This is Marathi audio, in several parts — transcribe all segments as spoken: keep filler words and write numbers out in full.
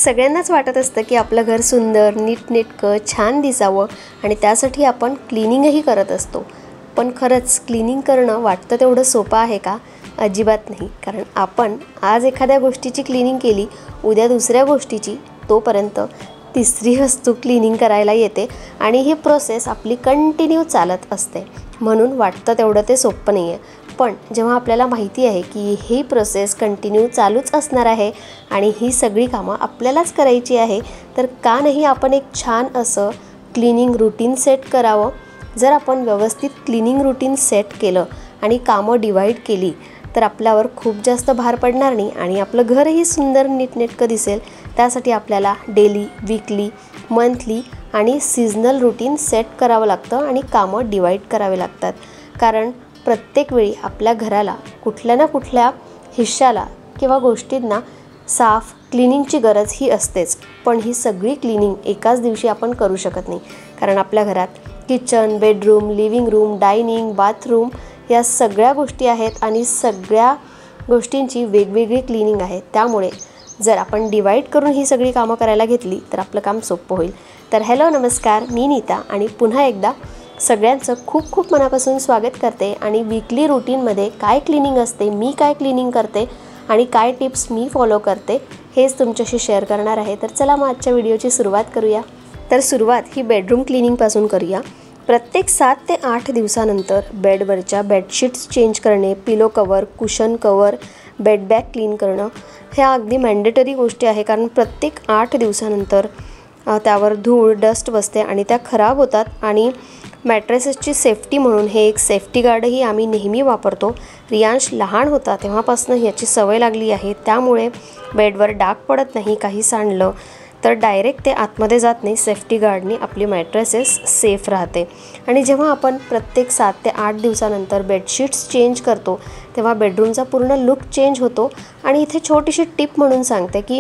सगळ्यांनाच वाटत असतं की आपलं घर सुंदर नीटनेटकं छान दिसावं आणि त्यासाठी आपण क्लिनिंगही करत असतो। पण खरंच क्लिनिंग करणं वाटतं तेवढं सोपं आहे का? अजिबात नाही। कारण आपण आज एखाद्या गोष्टीची क्लिनिंग केली, उद्या दुसऱ्या गोष्टीची, तोपर्यंत तिसरी वस्तू क्लिनिंग करायला येते आणि ही प्रोसेस आपली कंटिन्यू चालत असते। म्हणून वाटतं तेवढं ते सोपं नाही आहे। पण जेव्हा आपल्याला माहिती आहे की ही प्रोसेस कंटिन्यू चालूच असणार आहे आणि ही सगळी कामं आपल्यालाच करायची आहे, तर का नाही आपण एक छान असं क्लिनिंग रूटीन सेट करावं। जर आपण व्यवस्थित क्लिनिंग रूटीन सेट केलं आणि कामं डिवाइड केली तर आपल्यावर खूप जास्त भार पडणार नाही आणि आपलं घरही सुंदर नीटनेटकं दिसेल। त्यासाठी आपल्याला डेली, वीकली, मंथली आणि सीजनल रूटीन सेट करावं लागतं आणि कामं डिवाइड करावे लागतात। कारण प्रत्येक वेळी आपल्या घराला कुठल्या ना कुठल्या हिश्श्याला किंवा गोष्टींना साफ क्लिनिंगची गरज ही असतेच। पण ही सगळी क्लिनिंग एकाच दिवशी आपण करू शकत नाही। कारण आपल्या घरात kitchen, bedroom, living room, dining, bathroom या सगळ्या गोष्टी आहेत आणि सगळ्या गोष्टींची वेगवेगळी क्लिनिंग आहे। त्यामुळे जर आपण डिवाइड करून ही सगळी कामं करायला घेतली तर आपलं काम सोपं होईल। तर हॅलो नमस्कार, मी नीता आणि पुन्हा एकदा सगळ्यांचं खूप खूप मनापासून स्वागत करते। आणि वीकली रूटीनमध्ये काय क्लिनिंग असते, मी काय क्लिनिंग करते आणि काय टिप्स मी फॉलो करते हेच तुमच्याशी शेअर करणार आहे। तर चला मग आजच्या व्हिडिओची सुरुवात करूया। तर सुरुवात ही बेडरूम क्लिनिंगपासून करूया। प्रत्येक सात ते आठ दिवसानंतर बेडवरच्या बेडशीट्स चेंज करणे, pillow cover, cushion cover, bed bag clean करणं ह्या अगदी मॅन्डेटरी गोष्टी आहे। कारण प्रत्येक आठ दिवसानंतर त्यावर धूळ, डस्ट बसते आणि त्या खराब होतात आणि मॅट्रेसेसची सेफ्टी म्हणून हे एक सेफ्टी गार्डही आम्ही नेहमी वापरतो। रियांश लहान होता तेव्हापासून याची सवय लागली आहे, त्यामुळे बेडवर डाग पडत नाही। काही सांडलं तर डायरेक्ट ते आतमध्ये जात नाही। सेफ्टी गार्डनी आपली मॅट्रेसेस सेफ राहते। आणि जेव्हा आपण प्रत्येक सात ते आठ दिवसानंतर बेडशीट्स चेंज करतो तेव्हा बेडरूमचा पूर्ण लुक चेंज होतो। आणि इथे छोटीशी टिप म्हणून सांगते की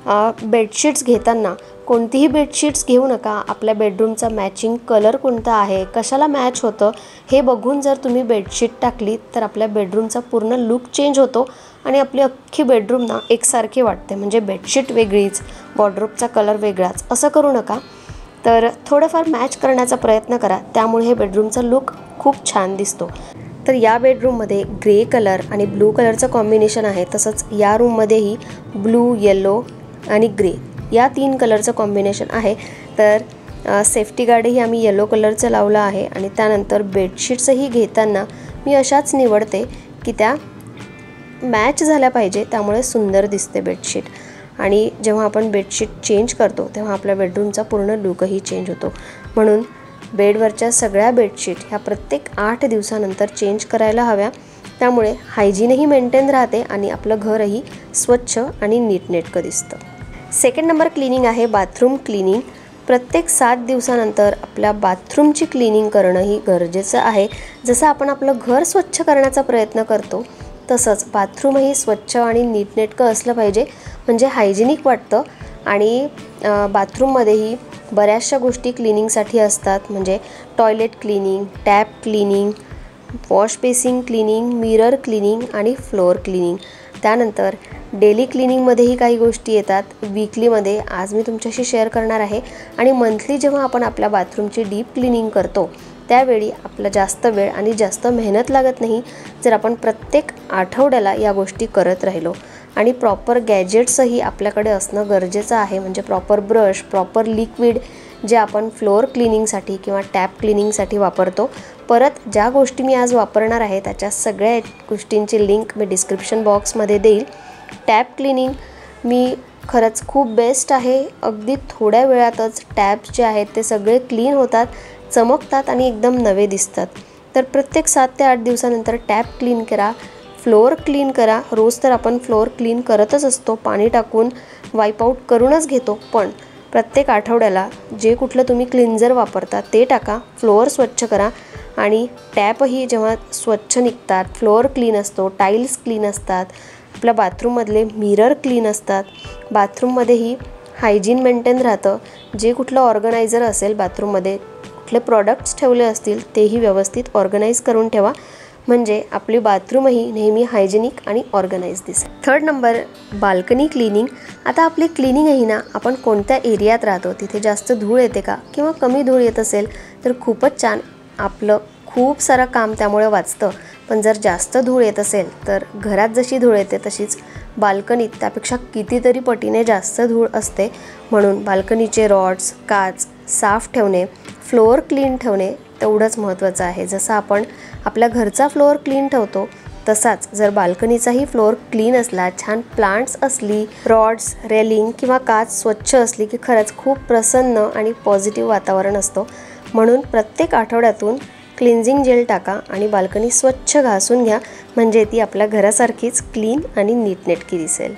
बेडशीट्स घेताना कोणतीही बेडशीट्स घेऊ नका। आपल्या बेडरूमचा मॅचिंग कलर कोणता आहे, कशाला मॅच होतं हे बघून जर तुम्ही बेडशीट टाकली तर आपल्या बेडरूमचा पूर्ण लुक चेंज होतो आणि आपली अख्खी बेडरूम ना एकसारखी वाटते। म्हणजे बेडशीट वेगळीच, वॉर्डरोबचा कलर वेगळाच, असं करू नका। तर थोडंफार मॅच करण्याचा प्रयत्न करा, त्यामुळे हे बेडरूमचा लुक खूप छान दिसतो। तर या बेडरूममध्ये ग्रे कलर आणि ब्लू कलरचं कॉम्बिनेशन आहे। तसंच या रूममध्येही ब्लू, येलो आणि ग्रे या तीन कलरचं कॉम्बिनेशन आहे। तर सेफ्टी गार्डही आम्ही येलो कलरचं लावलं आहे। आणि त्यानंतर बेडशीट्सही घेताना मी अशाच निवडते की त्या मॅच झाल्या पाहिजे, त्यामुळे सुंदर दिसते बेडशीट। आणि जेव्हा आपण बेडशीट चेंज करतो तेव्हा आपल्या बेडरूमचा पूर्ण लुकही चेंज होतो। म्हणून बेडवरच्या सगळ्या बेडशीट ह्या प्रत्येक आठ दिवसानंतर चेंज करायला हव्या। त्यामुळे हायजीनही मेंटेन राहते आणि आपलं घरही स्वच्छ आणि नीटनेटकं दिसतं। सेकंड नंबर क्लिनिंग आहे बाथरूम क्लिनिंग। प्रत्येक सात दिवसानंतर आपल्या बाथरूमची क्लिनिंग करणं ही गरजेचं आहे। जसं आपण आपलं घर स्वच्छ करण्याचा प्रयत्न करतो तसंच बाथरूमही स्वच्छ आणि नीटनेटकं असलं पाहिजे, म्हणजे हायजिनिक वाटतं। आणि बाथरूममध्येही बऱ्याचशा गोष्टी क्लिनिंगसाठी असतात, म्हणजे toilet cleaning, tap cleaning, wash basin cleaning, mirror cleaning आणि फ्लोअर क्लिनिंग। त्यानंतर डेली क्लिनिंगमध्येही काही गोष्टी येतात। वीकलीमध्ये आज मी तुमच्याशी शेअर करणार आहे। आणि मंथली जेव्हा आपण आपल्या बाथरूमची डीप क्लिनिंग करतो त्यावेळी आपला जास्त वेळ आणि जास्त मेहनत लागत नाही, जर आपण प्रत्येक आठवड्याला या गोष्टी करत राहिलो। आणि प्रॉपर गॅजेट्सही आपल्याकडे असणं गरजेचं आहे, म्हणजे प्रॉपर ब्रश, प्रॉपर लिक्विड जे आपण फ्लोअर क्लिनिंगसाठी किंवा टॅप क्लिनिंगसाठी वापरतो। परत ज्या गोष्टी मी आज वापरणार आहे त्याच्या सगळ्या गोष्टींची लिंक मी डिस्क्रिप्शन बॉक्समध्ये देईल। टॅप क्लिनिंग मी खरंच खूप बेस्ट आहे। अगदी थोड्या वेळातच टॅप्स जे आहेत ते सगळे क्लीन होतात, चमकतात आणि एकदम नवे दिसतात। तर प्रत्येक सात ते आठ दिवसानंतर टॅप क्लीन करा, फ्लोअर क्लीन करा। रोज तर आपण फ्लोअर क्लीन करतच असतो, पाणी टाकून वाईप आऊट करूनच घेतो। पण प्रत्येक आठवड्याला जे कुठलं तुम्ही क्लिन्झर वापरता ते टाका, फ्लोअर स्वच्छ करा। आणि टॅपही जेव्हा स्वच्छ निघतात, फ्लोअर क्लीन असतो, टाईल्स क्लीन असतात, आपल्या बाथरूममधले मिरर क्लीन असतात, बाथरूममध्येही हायजीन मेंटेन राहतं। जे कुठलं ऑर्गनायझर असेल बाथरूममध्ये, कुठले प्रॉडक्ट्स ठेवले असतील तेही व्यवस्थित ऑर्गनाईज करून ठेवा, म्हणजे आपली बाथरूमही नेहमी हायजेनिक आणि ऑर्गनाइज दिसेल. Third number, balcony cleaning. आता आपली क्लिनिंग आहे ना, आपण कोणत्या एरियात राहतो तिथे जास्त धूळ येते का किंवा कमी धूळ येत असेल तर खूपच छान, आपलं खूप सारं काम त्यामुळे वाचतं. पण जर जास्त धूळ येत असेल तर घरात जशी धूळ येते तशीच बाल्कनीत त्यापेक्षा कितीतरी पटीने जास्त धूळ असते. म्हणून बाल्कनीचे रॉड्स, काच साफ ठेवणे, फ्लोअर क्लीन ठेवणे तेवढंच महत्त्वाचं आहे. जसं आपण आपल्या घरचा फ्लोअर क्लीन ठेवतो तसाच जर बाल्कनीचाही फ्लोअर क्लीन असला, छान प्लांट्स असली, रॉड्स, रेलिंग किंवा काच स्वच्छ असली की खरंच खूप प्रसन्न आणि पॉझिटिव्ह वातावरण असतो. म्हणून प्रत्येक आठवड्यातून क्लिन्झिंग जेल टाका आणि बाल्कनी स्वच्छ घासून घ्या, म्हणजे ती आपल्या घरासारखीच क्लीन आणि नीटनेटकी दिसेल.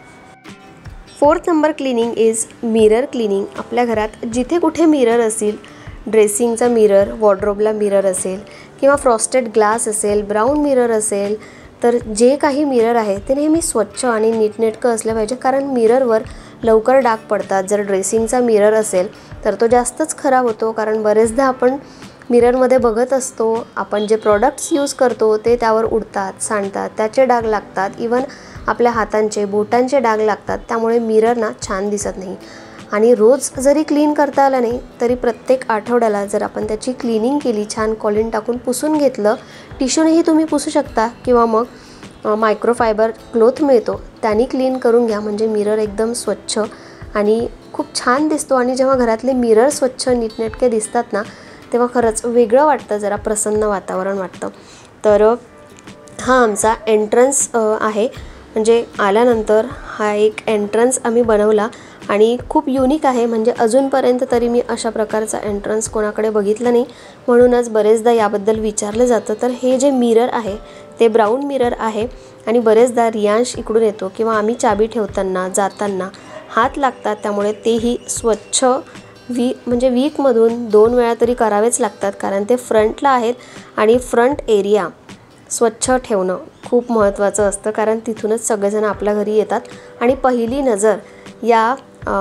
Fourth number cleaning is mirror cleaning. आपल्या घरात जिथे कुठे मिरर असेल, ड्रेसिंगचा मिरर, वॉर्डरोबला मिरर असेल किंवा फ्रॉस्टेड ग्लास असेल, ब्राऊन मिरर असेल, तर जे काही मिरर आहे ते नेहमी स्वच्छ आणि नीटनेटकं असलं पाहिजे. कारण मिररवर लवकर डाग पडतात. जर ड्रेसिंगचा मिरर असेल तर तो जास्तच खराब होतो, कारण बरेचदा आपण मिररमध्ये बघत असतो, आपण जे प्रॉडक्ट्स यूज करतो ते त्यावर उडतात, सांडतात, त्याचे डाग लागतात. इवन आपल्या हातांचे, बोटांचे डाग लागतात. त्यामुळे मिरर ना छान दिसत नाही. आणि रोज जरी क्लीन करता आलं नाही तरी प्रत्येक आठवड्याला जर आपण त्याची क्लिनिंग केली, छान कॉलिन टाकून पुसून घेतलं, टिश्यूनेही तुम्ही पुसू शकता किंवा मग मायक्रोफायबर क्लोथ मिळतो त्याने क्लीन करून घ्या, म्हणजे मिरर एकदम स्वच्छ आणि खूप छान दिसतो. आणि जेव्हा घरातले मिरर स्वच्छ नीटनेटके दिसतात ना तेव्हा खरंच वेगळं वाटतं, जरा प्रसन्न वातावरण वाटतं. तर हा आमचा एंट्रन्स आहे, म्हणजे आल्यानंतर हा एक एंट्रन्स आम्ही बनवला आणि खूप युनिक आहे. म्हणजे अजूनपर्यंत तरी मी अशा प्रकारचा एंट्रन्स कोणाकडे बघितलं नाही, म्हणूनच बरेचदा याबद्दल विचारलं जातं. तर हे जे मिरर आहे ते ब्राऊन मिरर आहे आणि बरेचदा रियांश इकडून येतो किंवा आम्ही चाबी ठेवताना जाताना हात लागतात, त्यामुळे तेही स्वच्छ वी म्हणजे वीकमधून दोन वेळा तरी करावेच लागतात, कारण ते फ्रंटला आहेत आणि फ्रंट एरिया स्वच्छ ठेवणं खूप महत्त्वाचं असतं. कारण तिथूनच सगळेजण आपल्या घरी येतात आणि पहिली नजर या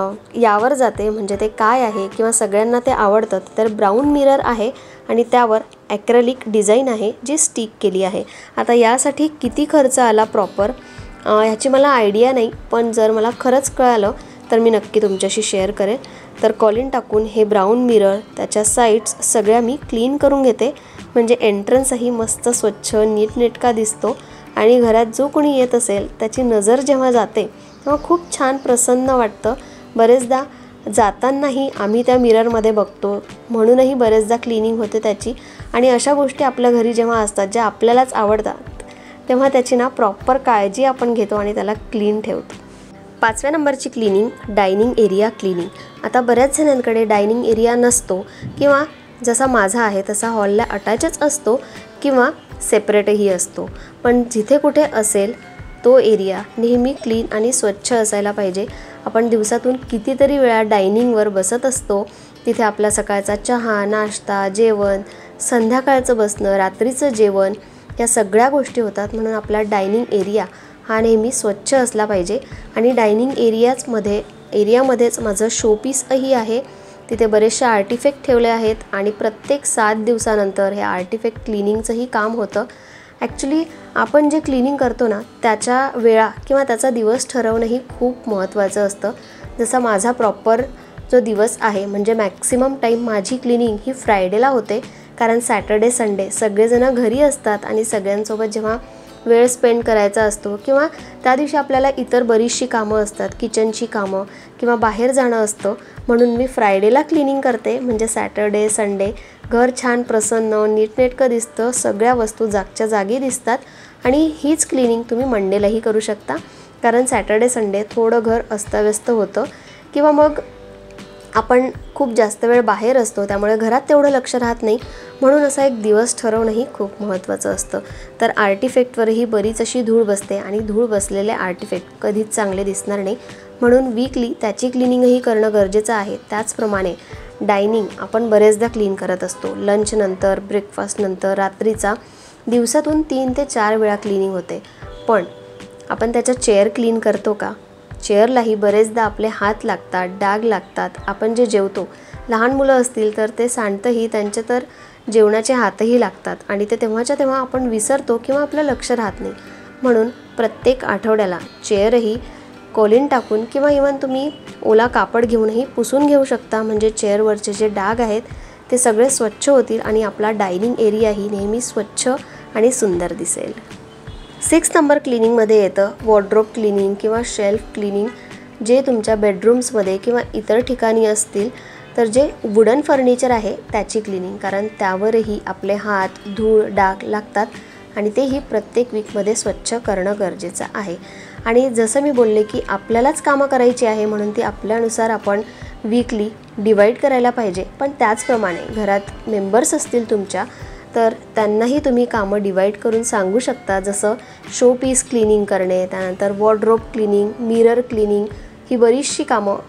यावर जाते, म्हणजे ते काय आहे किंवा सगळ्यांना ते आवडतं. तर ब्राऊन मिरर आहे आणि त्यावर ॲक्रेलिक डिझाईन आहे जी स्टिक केली आहे. आता यासाठी किती खर्च आला प्रॉपर ह्याची मला आयडिया नाही, पण जर मला खरंच कळालं तर मी नक्की तुमच्याशी शेअर करेन. तर कॉलिन टाकून हे ब्राऊन मिरर, त्याच्या साईड्स सगळ्या मी क्लीन करून घेते, म्हणजे एंट्रन्सही मस्त स्वच्छ नीटनेटका दिसतो आणि घरात जो कोणी येत असेल त्याची नजर जेव्हा जाते तेव्हा खूप छान प्रसन्न वाटतं. बरेचदा जातानाही आम्ही त्या मिररमध्ये बघतो, म्हणूनही बरेचदा क्लिनिंग होते त्याची. आणि अशा गोष्टी आपल्या घरी जेव्हा असतात ज्या आपल्यालाच आवडतात तेव्हा त्याची ना प्रॉपर काळजी आपण घेतो आणि त्याला क्लीन ठेवतो. पाचव्या नंबरची क्लिनिंग, डायनिंग एरिया क्लिनिंग. आता बऱ्याच जणांकडे डायनिंग एरिया नसतो किंवा जसा माझा आहे तसा हॉलला अटॅचच असतो किंवा सेपरेटही असतो, पण जिथे कुठे असेल तो एरिया नेहमी क्लीन आणि स्वच्छ असायला पाहिजे. आपण दिवसातून कितीतरी वेळा डायनिंगवर बसत असतो, तिथे आपला सकाळचा चहा, नाश्ता, जेवण, संध्याकाळचं बसणं, रात्रीचं जेवण या सगळ्या गोष्टी होतात. म्हणून आपला डायनिंग एरिया हा नेहमी स्वच्छ असला पाहिजे. आणि डायनिंग एरियाजमध्ये एरियामध्येच माझं शोपीसही आहे, तिथे बरेचसे आर्टिफॅक्ट ठेवले आहेत आणि प्रत्येक सात दिवसानंतर हे आर्टिफॅक्ट क्लिनिंगचंही काम होतं. ॲक्च्युली आपण जे क्लिनिंग करतो ना त्याच्या वेळा किंवा त्याचा दिवस ठरवणंही खूप महत्त्वाचं असतं. जसा माझा प्रॉपर जो दिवस आहे, म्हणजे मॅक्सिमम टाईम माझी क्लिनिंग ही फ्रायडेला होते, कारण सॅटर्डे संडे सगळेजण घरी असतात आणि सगळ्यांसोबत जेव्हा वेळ स्पेंड करायचा असतो किंवा त्या दिवशी आपल्याला इतर बरीचशी कामं असतात, किचनची कामं किंवा बाहेर जाणं असतं, म्हणून मी फ्रायडेला क्लिनिंग करते. म्हणजे सॅटर्डे संडे घर छान प्रसन्न नीटनेटकं दिसतं, सगळ्या वस्तू जागच्या जागी दिसतात. आणि हीच क्लिनिंग तुम्ही मंडेलाही करू शकता, कारण सॅटर्डे संडे थोडं घर अस्ताव्यस्त होतं किंवा मग आपण खूप जास्त वेळ बाहेर असतो, त्यामुळे घरात तेवढं लक्ष राहत नाही. म्हणून असा एक दिवस ठरवणंही खूप महत्त्वाचं असतं. तर आर्टिफॅक्टवरही बरीच अशी धूळ बसते आणि धूळ बसलेले आर्टिफॅक्ट कधीच चांगले दिसणार नाही, म्हणून वीकली त्याची क्लिनिंगही करणं गरजेचं आहे. त्याचप्रमाणे डायनिंग आपण बरेचदा क्लीन करत असतो, लंचनंतर, ब्रेकफास्टनंतर, रात्रीचा, दिवसातून तीन ते चार वेळा क्लिनिंग होते. पण आपण त्याच्या चेअर क्लीन करतो का? चेअरलाही बरेचदा आपले हात लागतात, डाग लागतात. आपण जे जेवतो, लहान मुलं असतील तर ते सांडतंही, त्यांचे तर जेवणाचे हातही लागतात आणि ते तेव्हाच्या तेव्हा आपण विसरतो किंवा आपलं लक्ष राहत नाही. म्हणून प्रत्येक आठवड्याला चेअरही कोलीन टाकून किंवा इव्हन तुम्ही ओला कापड घेऊनही पुसून घेऊ शकता. म्हणजे चेअरवरचे जे डाग आहेत ते सगळे स्वच्छ होतील आणि आपला डायनिंग एरियाही नेहमी स्वच्छ आणि सुंदर दिसेल. सिक्स नंबर क्लिनिंगमध्ये येतं वॉर्डरोब क्लिनिंग किंवा शेल्फ क्लिनिंग. जे तुमच्या बेडरूम्समध्ये किंवा इतर ठिकाणी असतील तर जे वुडन फर्निचर आहे त्याची क्लिनिंग, कारण त्यावरही आपले हात धूळ डाग लागतात आणि तेही प्रत्येक वीकमध्ये स्वच्छ करणं गरजेचं आहे. आणि जसं मी बोलले की आपल्यालाच कामं करायची आहे म्हणून ती आपल्यानुसार आपण वीकली डिवाईड करायला पाहिजे. पण त्याचप्रमाणे घरात मेंबर्स असतील तुमच्या तर त्यांनाही तुम्ही कामं डिवाईड करून सांगू शकता. जसं शो पीस क्लिनिंग करणे, त्यानंतर वॉर्डरोब क्लिनिंग, मिरर क्लिनिंग, ही बरीचशी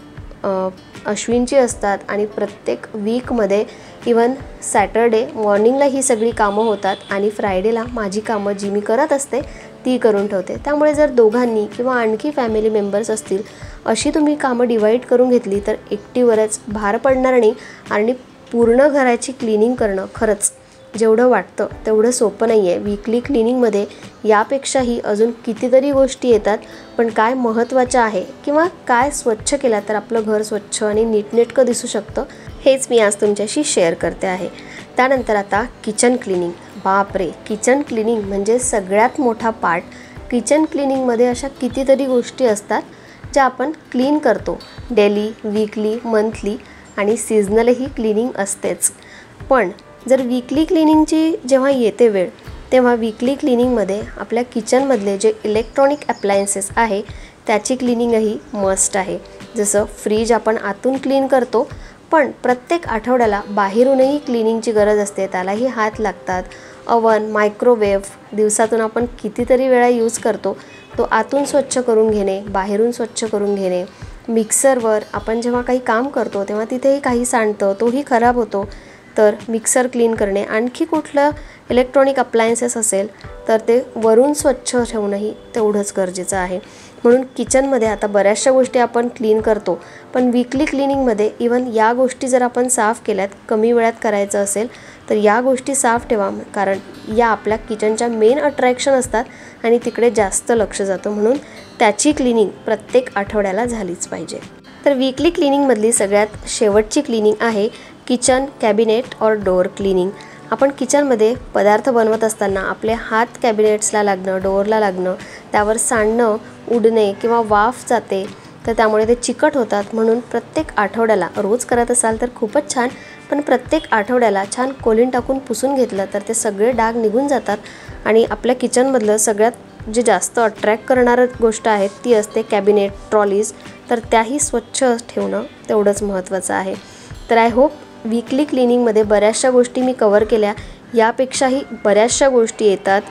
कामं अश्विनची असतात आणि प्रत्येक वीकमध्ये इवन सॅटरडे मॉर्निंगला ही सगळी कामं होतात आणि फ्रायडेला माझी कामं जी मी करत असते ती करून ठेवते. त्यामुळे जर दोघांनी किंवा आणखी फॅमिली मेंबर्स असतील अशी तुम्ही कामं डिवाईड करून घेतली तर एकटीवरच भार पडणार नाही. आणि पूर्ण घराची क्लिनिंग करणं खरंच जेवढं वाटतं तेवढं सोपं नाही आहे. वीकली क्लिनिंगमध्ये यापेक्षाही अजून कितीतरी गोष्टी येतात. पण काय महत्त्वाचं आहे किंवा काय स्वच्छ केलं तर आपलं घर स्वच्छ आणि नीटनेटकं दिसू शकतं हेच मी आज तुमच्याशी शेअर करते आहे. त्यानंतर आता किचन क्लिनिंग. बापरे, किचन क्लिनिंग म्हणजे सगळ्यात मोठा पार्ट. किचन क्लिनिंगमध्ये अशा कितीतरी गोष्टी असतात ज्या आपण क्लीन करतो डेली, वीकली, मंथली आणि सीझनलही क्लिनिंग असतेच. पण जर वीकली क्लिनिंगची जेव्हा येते वेळ तेव्हा वीकली क्लिनिंगमध्ये आपल्या किचनमधले जे इलेक्ट्रॉनिक अप्लायन्सेस आहे त्याची क्लिनिंगही मस्ट आहे. जसं फ्रीज आपण आतून क्लीन करतो पण प्रत्येक आठवड्याला बाहेरूनही क्लिनिंगची गरज असते, त्यालाही हात लागतात. अवन, मायक्रोवेव्ह दिवसातून आपण कितीतरी वेळा यूज करतो, तो आतून स्वच्छ करून घेणे, बाहेरून स्वच्छ करून घेणे. मिक्सरवर आपण जेव्हा काही काम करतो तेव्हा तिथेही काही सांडतं, तोही खराब होतो, तर मिक्सर क्लीन करणे. आणखी कुठलं इलेक्ट्रॉनिक अप्लायन्सेस असेल तर ते वरून स्वच्छ ठेवणंही तेवढंच गरजेचं आहे. म्हणून किचनमध्ये आता बऱ्याचशा गोष्टी आपण क्लीन करतो पण वीकली क्लिनिंगमध्ये इवन या गोष्टी जर आपण साफ केल्यात, कमी वेळात करायचं असेल तर या गोष्टी साफ ठेवा, कारण या आपल्या किचनच्या मेन अट्रॅक्शन असतात आणि तिकडे जास्त लक्ष जातं. म्हणून त्याची क्लिनिंग प्रत्येक आठवड्याला झालीच पाहिजे. तर वीकली क्लिनिंगमधली सगळ्यात शेवटची क्लिनिंग आहे किचन कॅबिनेट और डोअर क्लिनिंग. आपण किचनमध्ये पदार्थ बनवत असताना आपले हात कॅबिनेट्सला लागणं, डोअरला लागणं, त्यावर सांडणं, उडणे किंवा वाफ जाते तर त्यामुळे ते चिकट होतात. म्हणून प्रत्येक आठवड्याला, रोज करत असाल तर खूपच छान, पण प्रत्येक आठवड्याला छान कोलीन टाकून पुसून घेतलं तर ते सगळे डाग निघून जातात. आणि आपल्या किचनमधलं सगळ्यात जे जास्त अट्रॅक्ट करणारं गोष्ट आहे ती असते कॅबिनेट, ट्रॉलीज, तर त्याही स्वच्छ ठेवणं तेवढंच महत्त्वाचं आहे. तर आय होप वीकली क्लिनिंगमध्ये बऱ्याचशा गोष्टी मी कवर केल्या. यापेक्षाही बऱ्याचशा गोष्टी येतात.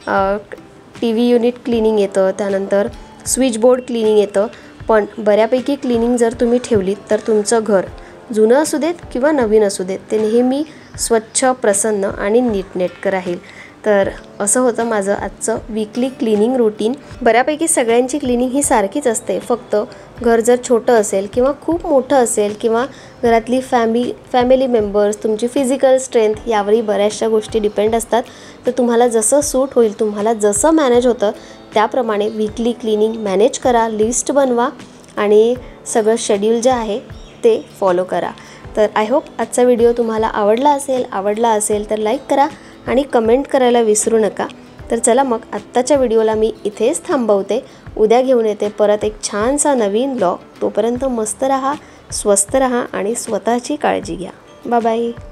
टी व्ही युनिट क्लिनिंग येतं, त्यानंतर स्विच बोर्ड क्लिनिंग येतं. पण बऱ्यापैकी क्लिनिंग जर तुम्ही ठेवलीत तर तुमचं घर जुनं असू देत किंवा नवीन असू देत ते नेहमी स्वच्छ, प्रसन्न आणि नीटनेटकं राहील. तर असं होतं माझं आजचं वीकली क्लिनिंग रुटीन. बऱ्यापैकी सगळ्यांची क्लिनिंग ही सारखीच असते, फक्त घर जर छोटं असेल किंवा खूप मोठं असेल किंवा घरातली फॅमि फॅमिली मेंबर्स, तुमची फिजिकल स्ट्रेंथ यावरही बऱ्याचशा गोष्टी डिपेंड असतात. तर तुम्हाला जसं सूट होईल, तुम्हाला जसं मॅनेज होतं त्याप्रमाणे वीकली क्लिनिंग मॅनेज करा, लिस्ट बनवा आणि सगळं शेड्यूल जे आहे ते फॉलो करा. तर आय होप आजचा व्हिडिओ तुम्हाला आवडला असेल. आवडला असेल तर लाईक करा आणि कमेंट करायला विसरू नका. तर चला मग आत्ताच्या व्हिडिओला मी इथेच थांबवते. उद्या घेऊन येते परत एक छानसा नवीन ब्लॉग. तोपर्यंत मस्त रहा, स्वस्त रहा आणि स्वतःची काळजी घ्या. Bye bye.